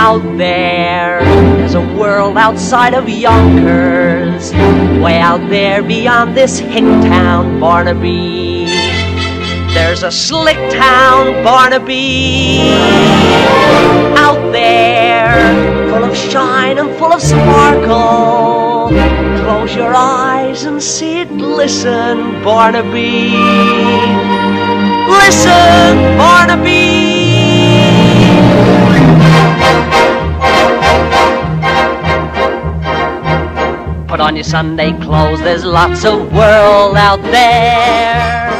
out there. There's a world outside of Yonkers, way out there beyond this hick town, Barnaby. There's a slick town, Barnaby, out there, full of shine and full of sparkle. Close your eyes and sit, listen, Barnaby. Listen, Barnaby. Put on your Sunday clothes, there's lots of world out there.